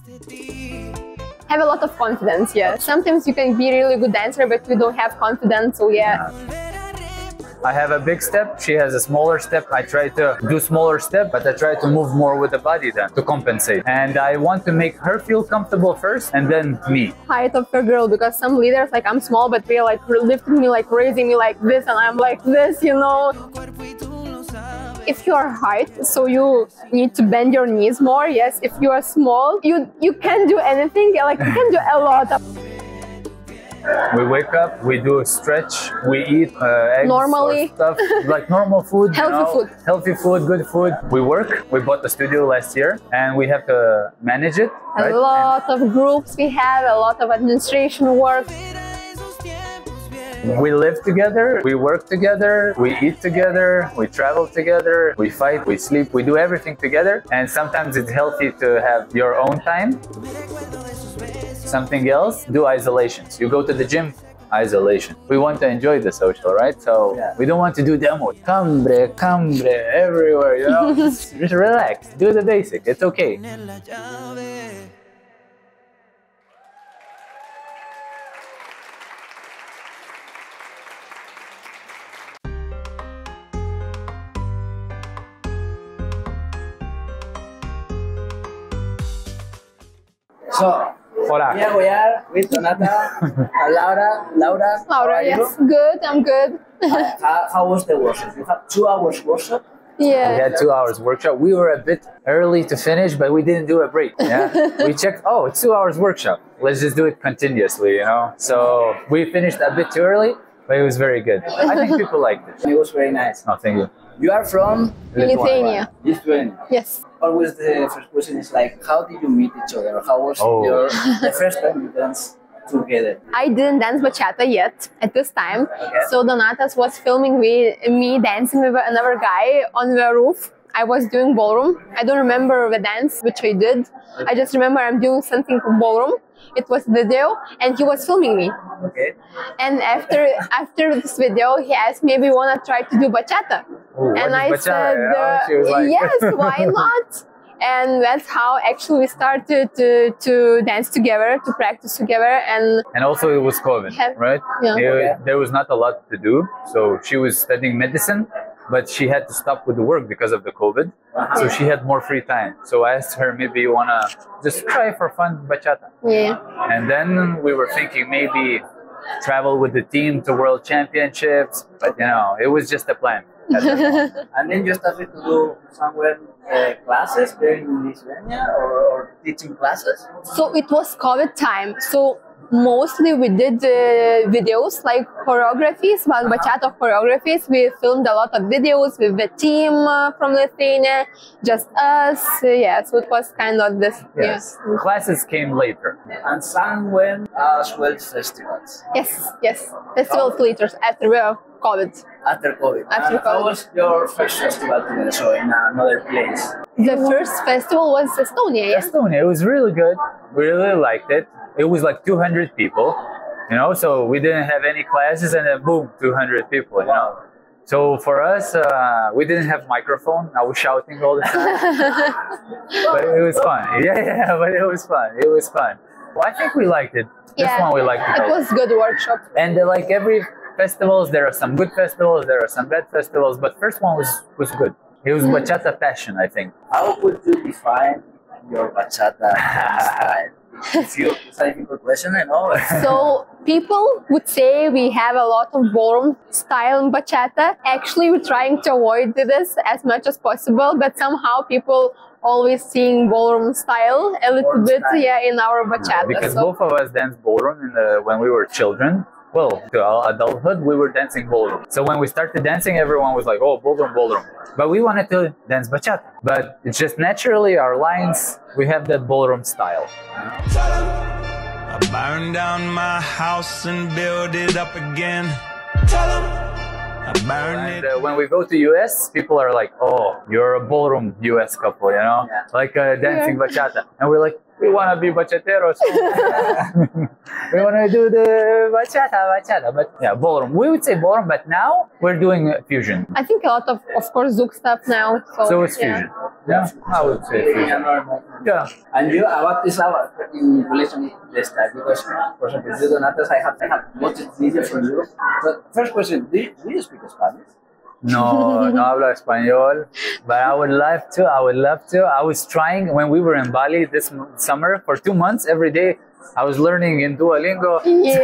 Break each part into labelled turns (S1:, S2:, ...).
S1: Have a lot of confidence, yeah. Sometimes you can be a really good dancer, but you don't have confidence, so yeah.
S2: I have a big step, she has a smaller step. I try to do smaller step, but I try to move more with the body then to compensate. And I want to make her feel comfortable first and then me.
S1: Height of a girl, because some leaders, like I'm small, but they're like lifting me, like raising me like this, and I'm like this, you know. If you are height, so you need to bend your knees more. Yes, if you are small, you can do anything, like you can do a lot.
S2: We wake up, we do a stretch, we eat eggs
S1: normally,
S2: or stuff, like normal food, healthy food, good food. We work, we bought the studio last year and we have to manage it.
S1: A lot of groups we have, a lot of administration work.
S2: We live together, we work together, we eat together, we travel together, we fight, we sleep, we do everything together. And sometimes it's healthy to have your own time. Something else, do isolations. You go to the gym, isolation. We want to enjoy the social, right? So we don't want to do demo. Cambre, everywhere, you know? Just relax, do the basic, it's okay.
S3: So,
S2: Hola.
S3: here we are with Donata, Laura,
S1: Yes, good, I'm good.
S3: how was the workshop? You have 2 hours workshop?
S1: Yeah.
S2: We had 2 hours workshop. We were a bit early to finish, but we didn't do a break. Yeah, we checked. Oh, it's 2 hours workshop. Let's just do it continuously, you know. So we finished a bit too early, but it was very good. I think people liked it.
S3: It was very nice.
S2: Oh, thank you.
S3: You are from
S1: Lithuania.
S3: Lithuania.
S1: Yes.
S3: Always the first question is like, how did you meet each other? How was the first time you danced together?
S1: I didn't dance bachata yet at this time. So Donatas was filming me dancing with another guy on the roof. I was doing ballroom. I don't remember the dance which I did. I just remember I'm doing something from ballroom. It was video and he was filming me.
S3: Okay.
S1: And after this video, he asked me if we want to try to do bachata.
S2: Ooh,
S1: and I
S2: bachata?
S1: said,
S2: She was like...
S1: yes, why not? And that's how actually we started to dance together, to practice together. And
S2: also it was COVID, right?
S1: Yeah.
S2: There was not a lot to do. So she was studying medicine, but she had to stop with the work because of the COVID. So she had more free time. So I asked her, maybe you want to just try for fun bachata.
S1: Yeah.
S2: And then we were thinking maybe travel with the team to World Championships. But you know, it was just a plan.
S3: And then you started to do somewhere classes there in Lithuania or teaching classes?
S1: So it was COVID time. So mostly we did videos like choreographies, like bachata choreographies. We filmed a lot of videos with the team from Lithuania, just us. Yeah, so it was kind of this.
S2: Yes.
S1: Yeah.
S2: Classes came later.
S3: And some went as well festivals.
S1: Yes. Festivals later after COVID.
S3: After COVID.
S1: After COVID.
S3: How was your first festival together? So in another place?
S1: The first festival was Estonia. Yeah?
S2: Estonia, it was really good. We really liked it. It was like 200 people, you know, so we didn't have any classes and then boom, 200 people, you know. So for us, we didn't have microphone. I was shouting all the time. But it was fun. Yeah, but it was fun. It was fun. Well, I think we liked it. This one we liked it.
S1: It was good workshop.
S2: And like every festivals, there are some good festivals, there are some bad festivals, but first one was good. It was bachata passion, I think.
S3: How would you define your bachata style? It's a difficult question, I know.
S1: So people would say we have a lot of ballroom style in bachata. Actually, we're trying to avoid this as much as possible, but somehow people always seeing ballroom style a little bit in our bachata.
S2: Because both of us danced ballroom when we were children. Well, to our adulthood, we were dancing ballroom. So when we started dancing, everyone was like, oh, ballroom. But we wanted to dance bachata. But it's just naturally our lines, we have that ballroom style.
S4: I burn down my house and build it up again.
S2: And when we go to US, people are like, oh, you're a ballroom US couple, you know? Like dancing bachata. And we're like, we want to be bachateros. We want to do the bachata. But yeah, ballroom. We would say ballroom, but now we're doing fusion.
S1: I think a lot of course, Zouk stuff now.
S2: So it's fusion. Yeah, I would say fusion. Yeah.
S3: And you, what is our in relation with the style? Because, for example, you Donatas, I have watched videos from you. So, first question, do you speak Spanish?
S2: No, no hablo español, but I would love to. I was trying when we were in Bali this summer for 2 months every day. I was learning in Duolingo.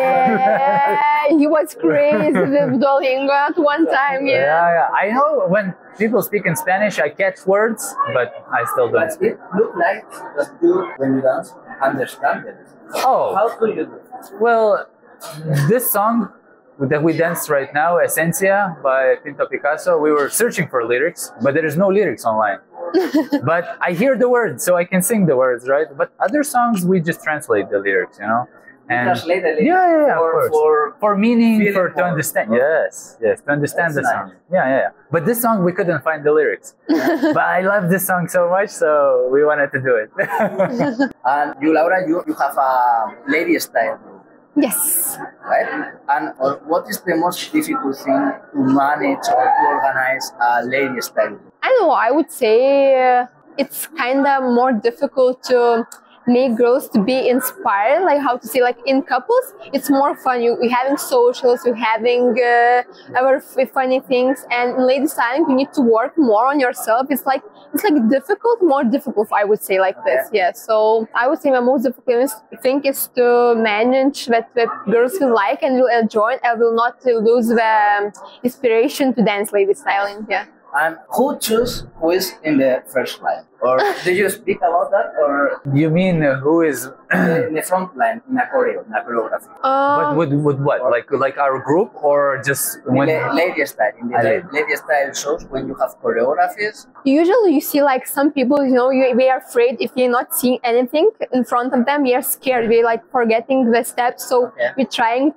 S1: Yeah, he was crazy with Duolingo at one time.
S2: Yeah. I know when people speak in Spanish, I catch words, but I still don't
S3: But
S2: speak.
S3: it looked like that you, when you dance, understand it.
S2: Oh,
S3: How do you do it?
S2: well, this song that we danced right now, Esencia by Pinto Picasso, we were searching for lyrics, but there is no lyrics online. But I hear the words, so I can sing the words, right? But other songs, we just translate the lyrics, you know? And
S3: Translate the lyrics
S2: yeah, of course. For meaning,
S3: feeling
S2: to
S3: more.
S2: understand. Yes, to understand
S3: That's
S2: the
S3: nice.
S2: song. Yeah. But this song, we couldn't find the lyrics. But I love this song so much, so we wanted to do it.
S3: And you, Laura, you have a lady style group,
S1: Yes.
S3: right? And what is the most difficult thing to manage or to organize a lady style group?
S1: I don't know. I would say it's kind of more difficult to make girls to be inspired, like how to say, like in couples it's more fun. You're having socials, you're having other funny things, and in lady styling you need to work more on yourself. It's like more difficult, I would say, like this. Yeah, so I would say my most difficult thing is to manage that girls will like and will enjoy and will not lose the inspiration to dance lady styling. Yeah.
S3: And who choose who is in the first line? Or do you speak about that? Or
S2: You mean who is?
S3: in the front line in a choreography?
S2: But with what? Like our group or just when?
S3: Lady style. In the lady style shows, when you have choreographies,
S1: Usually you see like some people, we are afraid if you're not seeing anything in front of them, we are scared, we're like forgetting the steps. So we're trying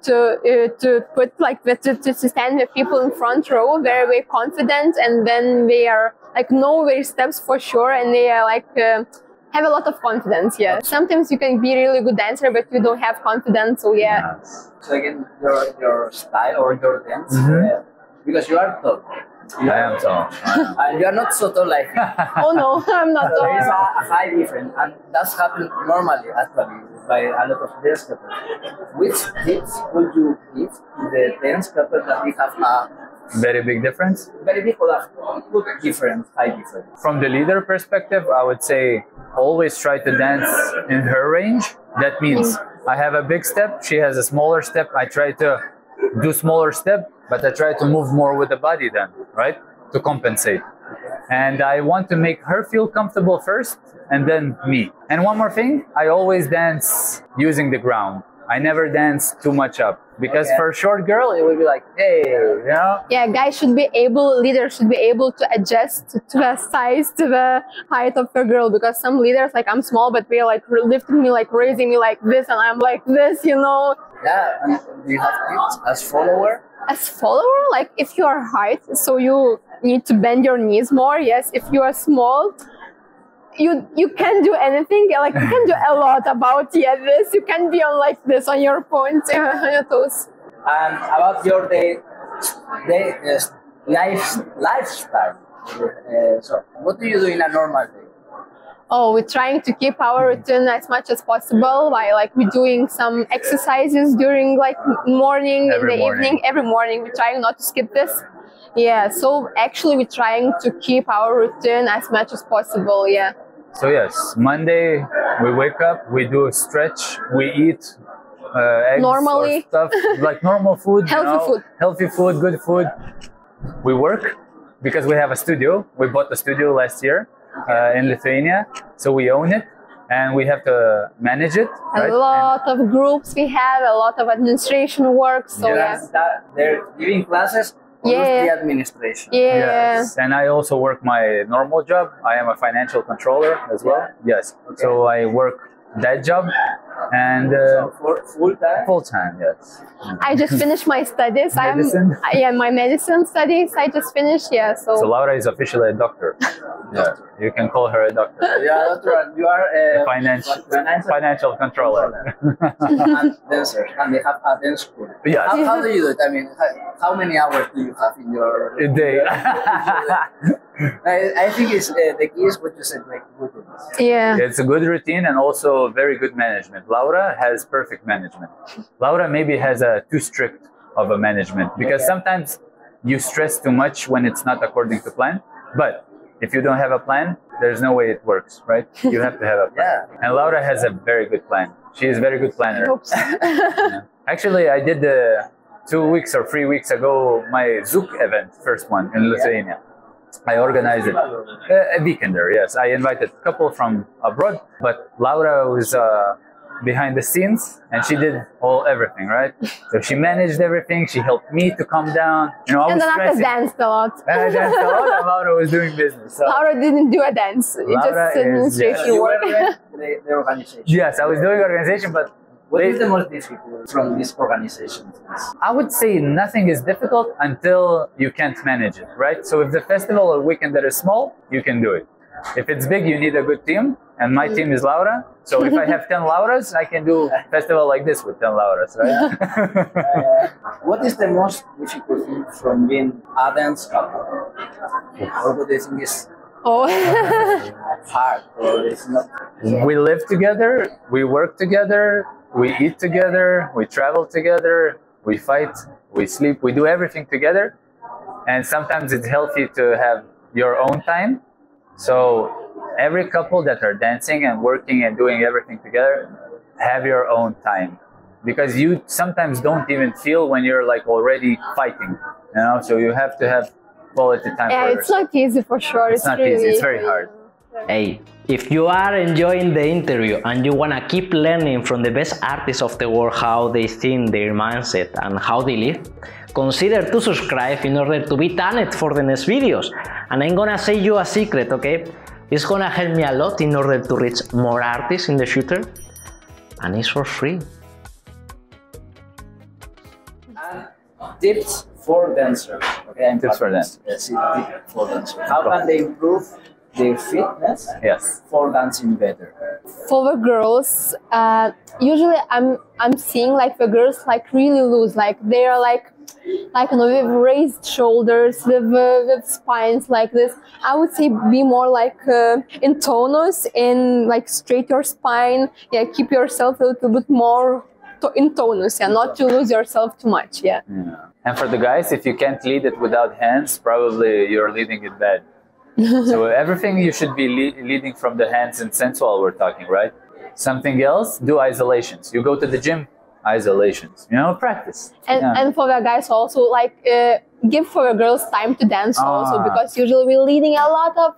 S1: to put like to stand with people in front row, very confident, and then they are like know their steps for sure, and they are like have a lot of confidence. Yeah. Sometimes you can be a really good dancer, but you don't have confidence. So yeah.
S3: so again, your style or your dance, because you are tall.
S2: I am tall.
S3: And you are not so tall like me.
S1: Oh no, I'm not
S3: So there is
S1: tall.
S3: a high difference, and that's happened normally actually by a lot of dance couples. Which tips would you give to the dance couple that we have a
S2: Very big difference.
S3: very big or a good difference, high difference?
S2: From the leader perspective, I would say always try to dance in her range. That means I have a big step, she has a smaller step. I try to do smaller step, but I try to move more with the body then, right? To compensate. And I want to make her feel comfortable first and then me. And one more thing, I always dance using the ground. I never dance too much up because for a short girl, it would be like, hey, you know?
S1: Yeah, leaders should be able to adjust to the size, to the height of a girl, because some leaders, like I'm small, but they're like lifting me, like raising me like this, and I'm like this,
S3: Yeah, and do you have tips as follower?
S1: As follower, like if you are height, so you need to bend your knees more. Yes, if you are small, you can do anything. Like you can do a lot about this. You can be on like this on your points, on your toes.
S3: And about your lifestyle. So, what do you do in a normal day?
S1: Oh, we're trying to keep our routine as much as possible by like we're doing some exercises during like morning, in the evening, every morning. We're trying not to skip this. Yeah, so actually we're trying to keep our routine as much as possible. Yeah.
S2: So yes, Monday we wake up, we do a stretch, we eat eggs
S1: Normally.
S2: or stuff like normal food,
S1: Healthy food.
S2: good food. We work because we have a studio. We bought the studio last year in Lithuania, so we own it and we have to manage it.
S1: A lot of groups we have, a lot of administration work. So
S3: They're giving classes. The administration.
S2: Yes, and I also work my normal job. I am a financial controller as well. Yes, so I work that job And
S3: So for full time?
S2: full time, yes.
S1: I just finished my studies.
S2: Medicine?
S1: My medicine studies. I just finished. Yeah.
S2: So Laura is officially a doctor. Yeah, you can call her a doctor.
S3: Yeah, doctor, and you are a
S2: Financial controller.
S3: and dancer, and they have a dance school.
S2: Yes.
S3: How do you do it? I mean, how many hours do you have in your
S2: A day.
S3: I think it's the key is what you said, like routines.
S1: Yeah.
S2: It's a good routine and also very good management. Laura has perfect management. Laura maybe has a too strict of a management because sometimes you stress too much when it's not according to plan. But if you don't have a plan, there's no way it works, right? You have to have a plan. And Laura has a very good plan. She is a very good planner. Yeah. Actually, I did 2 weeks or 3 weeks ago my Zouk event, first one in Lithuania. I organized it. A weekender, yes. I invited a couple from abroad, but Laura was behind the scenes and she did everything, right? So she managed everything. She helped me to calm down. You know, I was stressing.
S1: danced a lot.
S2: And I danced a lot, and Laura was doing business. So.
S1: Laura didn't do a dance. It
S2: Laura
S1: just administration
S3: You
S1: work.
S3: were the organization.
S2: Yes, I was doing organization, but
S3: What is the most difficult from this organization?
S2: I would say nothing is difficult until you can't manage it, right? So if the festival or weekend that is small, you can do it. If it's big, you need a good team, and my team is Laura. So if I have 10 Lauras, I can do a festival like this with 10 Lauras, right?
S3: What is the most difficult thing from being a dance couple? Or what do you think is hard, or it's not?
S2: We live together, we work together, we eat together, we travel together, we fight, we sleep, we do everything together. And sometimes it's healthy to have your own time. So every couple that are dancing and working and doing everything together, have your own time. Because you sometimes don't even feel when you're like already fighting, you know? So you have to have quality time for yourself.
S1: It's not easy for sure.
S2: It's not easy, it's very hard.
S5: Hey, if you are enjoying the interview and you want to keep learning from the best artists of the world how they think, their mindset and how they live, consider to subscribe in order to be tagged for the next videos. And I'm gonna say you a secret, okay? It's gonna help me a lot in order to reach more artists in the future, and it's for free.
S3: Tips for dancers. Okay,
S2: Tips for dancers.
S3: Yes, tips for dancers. How can they improve their fitness for dancing better?
S1: For the girls, usually I'm seeing like the girls like really loose, like they are like you know, with raised shoulders, with spines like this. I would say be more like in tonus, in like straight your spine. Yeah, keep yourself a little bit more in tonus. Yeah, not to lose yourself too much. Yeah.
S2: And for the guys, if you can't lead it without hands, probably you're leading it bad. So everything you should be leading from the hands and sensual, we're talking, right? Something else, do isolations. You go to the gym, isolations, you know, practice.
S1: And for the guys also, like give for the girls time to dance also, because usually we're leading a lot of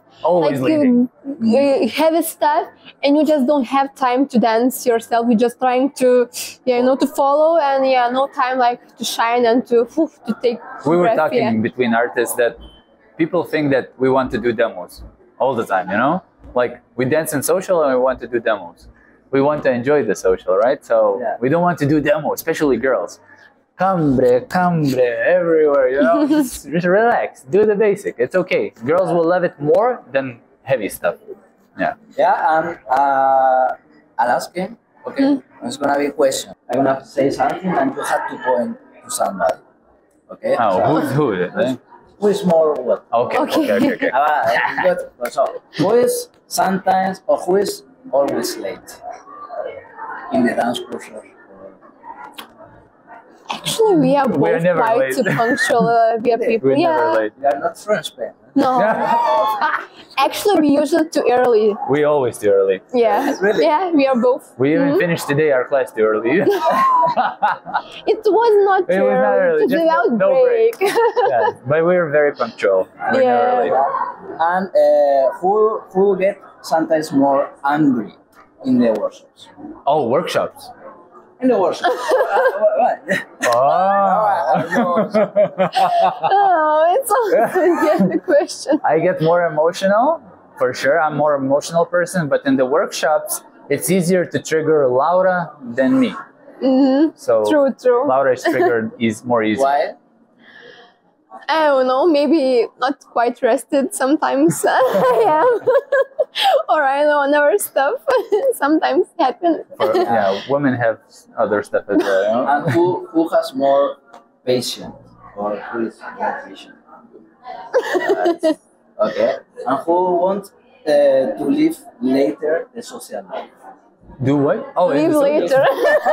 S1: heavy stuff, and you just don't have time to dance yourself. You're just trying to, you know, to follow, and no time like to shine and to take
S2: We were
S1: breath,
S2: talking between artists that people think that we want to do demos all the time, you know? Like we dance in social and we want to do demos. We want to enjoy the social, right? So we don't want to do demos, especially girls. Cambre, everywhere, you know? just relax, do the basic, it's okay. Girls will love it more than heavy stuff. Yeah, and
S3: I'll ask him, okay? It's gonna be a question. I'm gonna say something and you have to point to somebody, okay?
S2: Oh, who is it?
S3: Who is more what?
S2: Okay.
S3: Good. So, who is sometimes or who is always late in the dance cruiser?
S1: Actually, we are both quite punctual people.
S2: We're never late.
S3: You are not from Spain.
S1: No. Actually, we usually too early.
S2: We always too early.
S1: Yeah.
S3: Really?
S1: Yeah, we are both.
S2: We even finished today our class too early.
S1: It was not too early. It was without break.
S2: Yeah, but we're very punctual. We're never late.
S3: And who get sometimes more angry in the workshops?
S2: Oh, workshops.
S3: In the workshop.
S1: It's also the question.
S2: I get more emotional, for sure. I'm more emotional person, but in the workshops, it's easier to trigger Laura than me. So
S1: True.
S2: Laura is triggered is more easy.
S3: Why?
S1: I don't know, maybe not quite rested sometimes. I am. Or I know another stuff. Sometimes happen.
S2: Yeah, women have other stuff as well. You know?
S3: And who has more patience, or who is more patient? Okay. And who wants to live later the social life?
S2: Do what? Oh,
S1: Leave later.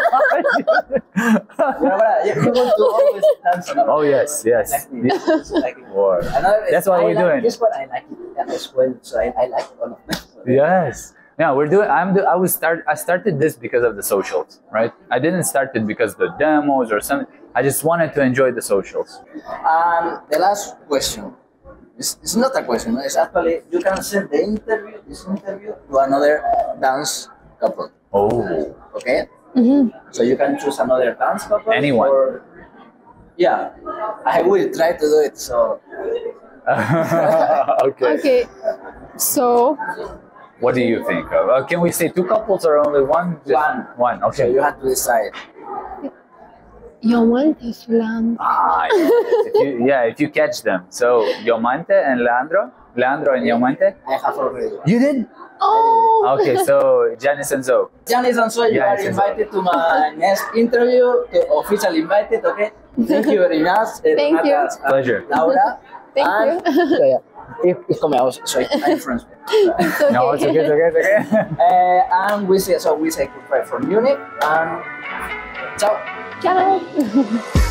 S3: You want to always dance.
S2: Oh yes. War. That's what we're doing.
S3: This one I like it as well, so I like all of them.
S2: Yes. Yeah, we're doing. I started this because of the socials, right? I didn't start it because of the demos or something. I just wanted to enjoy the socials.
S3: And the last question. It's not a question. It's actually you can send this interview to another dance couple.
S2: Oh.
S3: Okay. So you can choose another dance couple.
S2: Anyone.
S3: Or, yeah, I will try to do it. So.
S2: Okay.
S1: So.
S2: What do you think? Can we say 2 couples or only one? One. Okay.
S3: So you have to decide.
S1: Yomante Fulano.
S2: If you catch them. So Yomante and Leandro and Yomante.
S3: I have already.
S2: You did?
S1: Oh.
S2: Okay, so Janice and Zoe.
S3: Janice and Zoe, you are invited to my next interview. Officially invited. Okay. Thank you very much.
S1: Thank you.
S2: Pleasure.
S3: Laura.
S1: Thank you.
S3: I'm friends.
S1: It's okay.
S2: No, it's okay.
S3: And we say goodbye from Munich and ciao.
S1: Ciao.